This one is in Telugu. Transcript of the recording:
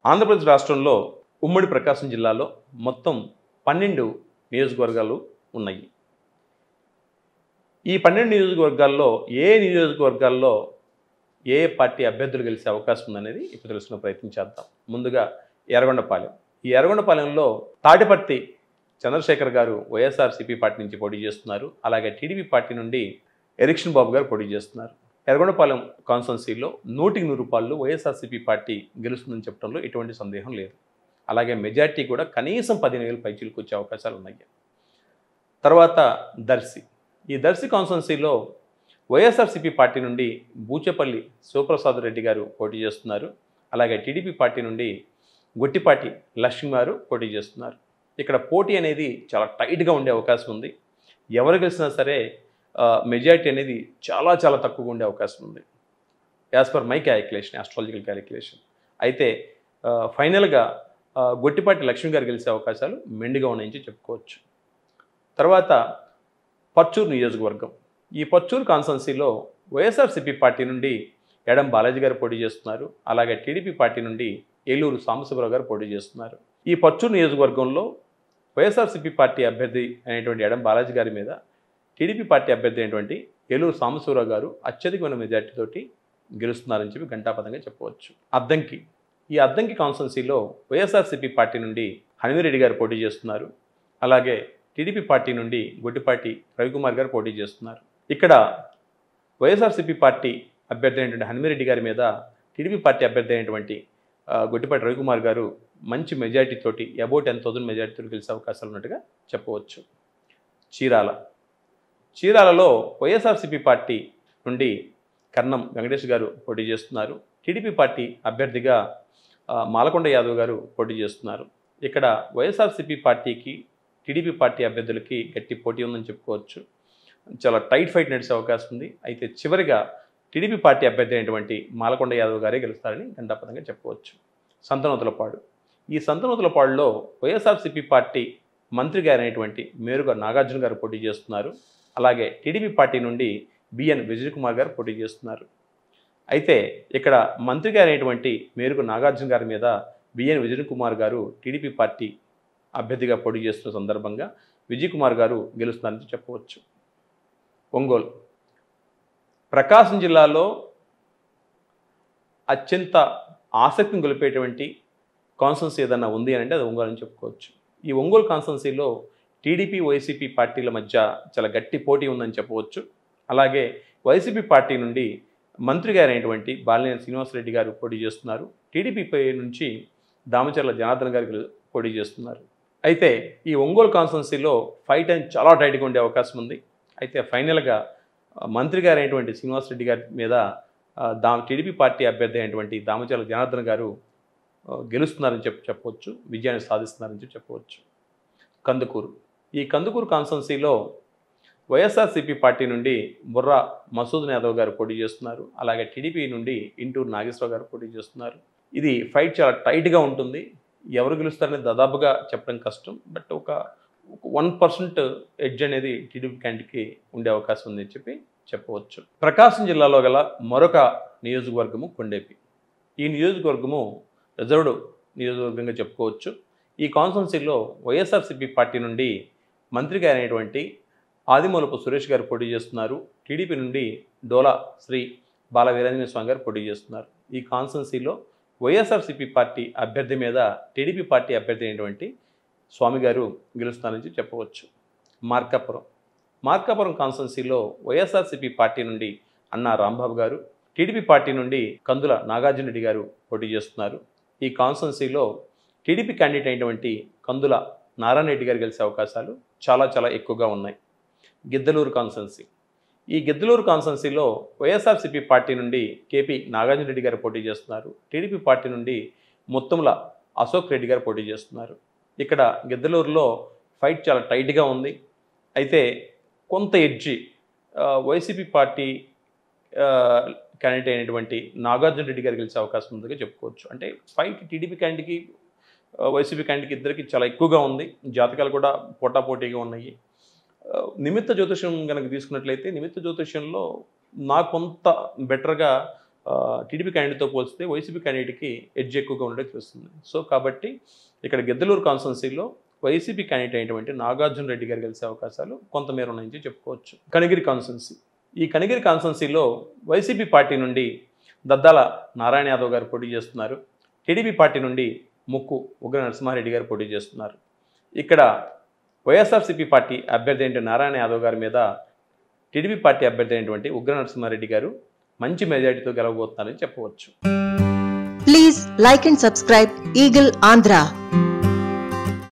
ఆంధ్రప్రదేశ్ రాష్ట్రంలో ఉమ్మడి ప్రకాశం జిల్లాలో మొత్తం 12 నియోజకవర్గాలు ఉన్నాయి. ఈ 12 నియోజకవర్గాల్లో నియోజకవర్గాల్లో ఏ పార్టీ అభ్యర్థులు గెలిచే అవకాశం ఉందనేది ఇప్పుడు తెలుసుకునే ప్రయత్నం చేద్దాం. ముందుగా ఎర్రగొండపాలెం. ఈ ఎర్రగొండపాలెంలో తాటిపర్తి చంద్రశేఖర్ గారు వైఎస్ఆర్సీపీ పార్టీ నుంచి పోటీ చేస్తున్నారు. అలాగే టీడీపీ పార్టీ నుండి ఎరిక్షన్ బాబు గారు పోటీ చేస్తున్నారు. ఎర్రగొండపాలెం కాన్స్టిట్యున్సీలో 100కి 100 రూపాయలు వైఎస్ఆర్సీపీ పార్టీ గెలుస్తుందని చెప్పడంలో ఎటువంటి సందేహం లేదు. అలాగే మెజార్టీ కూడా కనీసం 15,000 పైచీలకు వచ్చే అవకాశాలు ఉన్నాయి. తర్వాత దర్శి. ఈ దర్శి కాన్స్టిట్యున్సీలో వైఎస్ఆర్సీపీ పార్టీ నుండి బూచేపల్లి శివప్రసాద్ రెడ్డి గారు పోటీ చేస్తున్నారు. అలాగే టీడీపీ పార్టీ నుండి గొట్టిపాటి లక్ష్మి గారు పోటీ చేస్తున్నారు. ఇక్కడ పోటీ అనేది చాలా టైట్గా ఉండే అవకాశం ఉంది. ఎవరు గెలిచినా సరే మెజారిటీ అనేది చాలా చాలా తక్కువగా ఉండే అవకాశం ఉంది as per my calculation, astrological calculation. అయితే ఫైనల్గా గొట్టిపాటి లక్ష్మి గారు గెలిచే అవకాశాలు మెండుగా ఉన్నాయని చెప్పుకోవచ్చు. తర్వాత పర్చూరు నియోజకవర్గం. ఈ పర్చూరు కాన్స్టిట్యున్సీలో వైఎస్ఆర్సీపీ పార్టీ నుండి ఎడం బాలాజీ గారు పోటీ చేస్తున్నారు. అలాగే టీడీపీ పార్టీ నుండి ఏలూరు సాంబశివరావు గారు పోటీ చేస్తున్నారు. ఈ పర్చూరు నియోజకవర్గంలో వైఎస్ఆర్సీపీ పార్టీ అభ్యర్థి అయినటువంటి ఎడం బాలాజీ గారి మీద టీడీపీ పార్టీ అభ్యర్థి అయినటువంటి ఏలూరు సాంబశివరావు గారు అత్యధికమైన మెజార్టీతోటి గెలుస్తున్నారని చెప్పి ఘంటాపథంగా చెప్పవచ్చు. అద్దంకి. ఈ అద్దంకి కాన్స్టిట్యున్సీలో వైఎస్ఆర్సీపీ పార్టీ నుండి హనుమిరెడ్డి గారు పోటీ చేస్తున్నారు. అలాగే టీడీపీ పార్టీ నుండి గొట్టిపాటి రవికుమార్ గారు పోటీ చేస్తున్నారు. ఇక్కడ వైఎస్ఆర్సీపీ పార్టీ అభ్యర్థి అయినటువంటి హనుమిరెడ్డి గారి మీద టీడీపీ పార్టీ అభ్యర్థి అయినటువంటి గొట్టిపాటి రవికుమార్ గారు మంచి మెజార్టీతోటి అబౌట్ 10,000 మెజార్టీతో గెలిచే అవకాశాలు ఉన్నట్టుగా చెప్పవచ్చు. చీరాలలో వైఎస్ఆర్సీపీ పార్టీ నుండి కర్ణం వెంకటేష్ గారు పోటీ చేస్తున్నారు. టీడీపీ పార్టీ అభ్యర్థిగా మాలకొండ యాదవ్ గారు పోటీ చేస్తున్నారు. ఇక్కడ వైఎస్ఆర్సీపీ పార్టీకి టీడీపీ పార్టీ అభ్యర్థులకి గట్టి పోటీ ఉందని చెప్పుకోవచ్చు. చాలా టైట్ ఫైట్ నడిచే అవకాశం ఉంది. అయితే చివరిగా టీడీపీ పార్టీ అభ్యర్థి అయినటువంటి మాలకొండ యాదవ్ గారే గెలుస్తారని ఘంటాపథంగా చెప్పవచ్చు. సంతనూతలపాడు. ఈ సంతనూతలపాడులో వైఎస్ఆర్సీపీ పార్టీ మంత్రి గారైనటువంటి మేరుగ నాగార్జున గారు పోటీ చేస్తున్నారు. అలాగే టీడీపీ పార్టీ నుండి బిఎన్ విజయ్ కుమార్ గారు పోటీ చేస్తున్నారు. అయితే ఇక్కడ మంత్రి గారైనటువంటి మేరుగ నాగార్జున గారి మీద బిఎన్ విజయ్ కుమార్ గారు టీడీపీ పార్టీ అభ్యర్థిగా పోటీ చేస్తున్న సందర్భంగా విజయ్ కుమార్ గారు గెలుస్తున్నారని చెప్పవచ్చు. ఒంగోలు. ప్రకాశం జిల్లాలో అత్యంత ఆసక్తిని గొలిపేటువంటి కాన్స్టిట్యున్సీ ఏదన్నా ఉంది అని అంటే అది ఒంగోలు అని చెప్పుకోవచ్చు. ఈ ఒంగోలు కాన్స్టిట్యున్సీలో టీడీపీ వైసీపీ పార్టీల మధ్య చాలా గట్టి పోటీ ఉందని చెప్పవచ్చు. అలాగే వైసీపీ పార్టీ నుండి మంత్రి గారైనటువంటి బాలినేని శ్రీనివాసరెడ్డి గారు పోటీ చేస్తున్నారు. టీడీపీ నుంచి దామచర్ల జనార్దన్ గారు పోటీ చేస్తున్నారు. అయితే ఈ ఒంగోలు కాన్స్టిట్యున్సీలో ఫైట్ అని చాలా టైట్గా ఉండే అవకాశం ఉంది. అయితే ఫైనల్గా మంత్రి గారైనటువంటి శ్రీనివాసరెడ్డి గారి మీద టీడీపీ పార్టీ అభ్యర్థి అయినటువంటి దామచర్ల జనార్దన్ గారు గెలుస్తున్నారని చెప్పవచ్చు, విజయాన్ని సాధిస్తున్నారని చెప్పవచ్చు. కందుకూరు. ఈ కందుకూరు కాన్స్టిట్యున్సీలో వైఎస్ఆర్సీపీ పార్టీ నుండి బుర్రా మసూద్ యాదవ్ గారు పోటీ చేస్తున్నారు. అలాగే టీడీపీ నుండి ఇంటూరు నాగేశ్వరరావు గారు పోటీ చేస్తున్నారు. ఇది ఫైట్ చాలా టైట్గా ఉంటుంది. ఎవరు గెలుస్తారనేది దాదాపుగా చెప్పడం కష్టం. బట్ ఒక 1% ఎడ్జ్ అనేది టీడీపీ క్యాండిడేట్కి ఉండే అవకాశం ఉందని చెప్పవచ్చు. ప్రకాశం జిల్లాలో గల మరొక నియోజకవర్గము కొండేపి. ఈ నియోజకవర్గము రిజర్వ్డ్ నియోజకవర్గంగా చెప్పుకోవచ్చు. ఈ కాన్స్టిట్యున్సీలో వైఎస్ఆర్సీపీ పార్టీ నుండి మంత్రి గారైనటువంటి ఆదిమూలపు సురేష్ గారు పోటీ చేస్తున్నారు. టీడీపీ నుండి డోలా శ్రీ బాల వీరాంజనేయ స్వామి గారు పోటీ చేస్తున్నారు. ఈ కాన్స్టిట్యున్సీలో వైఎస్ఆర్సీపీ పార్టీ అభ్యర్థి మీద టీడీపీ పార్టీ అభ్యర్థి అయినటువంటి స్వామి గారు గెలుస్తున్నారని చెప్పవచ్చు. మార్కాపురం కాన్స్టిట్యున్సీలో వైఎస్ఆర్సీపీ పార్టీ నుండి అన్నా రాంబాబు గారు, టీడీపీ పార్టీ నుండి కందుల నాగార్జున రెడ్డి గారు పోటీ చేస్తున్నారు. ఈ కాన్స్టిట్యున్సీలో టీడీపీ క్యాండిడేట్ అయినటువంటి కందుల నారాయణ రెడ్డి గారు గెలిచే అవకాశాలు చాలా చాలా ఎక్కువగా ఉన్నాయి. గిద్దలూరు కాన్స్టిట్యున్సీ. ఈ గిద్దలూరు కాన్స్టిట్యున్సీలో వైఎస్ఆర్సీపీ పార్టీ నుండి కేపీ నాగార్జున రెడ్డి గారు పోటీ చేస్తున్నారు. టీడీపీ పార్టీ నుండి ముత్తుముల అశోక్ రెడ్డి గారు పోటీ చేస్తున్నారు. ఇక్కడ గిద్దలూరులో ఫైట్ చాలా టైట్గా ఉంది. అయితే కొంత ఎడ్జి వైసీపీ పార్టీ క్యాండిడేట్ అయినటువంటి నాగార్జున రెడ్డి గారు గెలిచే అవకాశం ఉందిగా చెప్పుకోవచ్చు. అంటే ఫైట్ టీడీపీ క్యాండిడేట్కి వైసీపీ క్యాండిడేట్కి ఇద్దరికి చాలా ఎక్కువగా ఉంది. జాతకాలు కూడా పోటాపోటీగా ఉన్నాయి. నిమిత్త జ్యోతిష్యం కనుక తీసుకున్నట్లయితే నిమిత్త జ్యోతిష్యంలో నాకు కొంత బెటర్గా టీడీపీ క్యాండిడేట్తో పోల్చితే వైసీపీ క్యాండిడేట్కి ఎడ్జ్ ఎక్కువగా ఉండేది తెలుస్తుంది. సో కాబట్టి ఇక్కడ గిద్దలూరు కాన్స్టిట్యున్సీలో వైసీపీ క్యాండిడేట్ అయినటువంటి నాగార్జున రెడ్డి గారు గెలిచే అవకాశాలు కొంతమేర ఉన్నాయని చెప్పుకోవచ్చు. కనిగిరి కాన్స్టిట్యున్సీ, ఈ కనిగిరి కాన్స్టిట్యున్సీలో వైసీపీ పార్టీ నుండి దద్దాల నారాయణ యాదవ్ గారు పోటీ చేస్తున్నారు. టీడీపీ పార్టీ నుండి ముక్కు ఉగ్ర నరసింహారెడ్డి గారు పోటీ చేస్తున్నారు. ఇక్కడ వైఎస్ఆర్సీపీ పార్టీ అభ్యర్థి అయిన నారాయణ యాదవ్ గారి మీద టీడీపీ పార్టీ అభ్యర్థి అయినటువంటి ఉగ్ర నరసింహారెడ్డి గారు మంచి మెజారిటీతో గెలవబోతున్నారని చెప్పవచ్చు. Please like and subscribe eagle Andhra.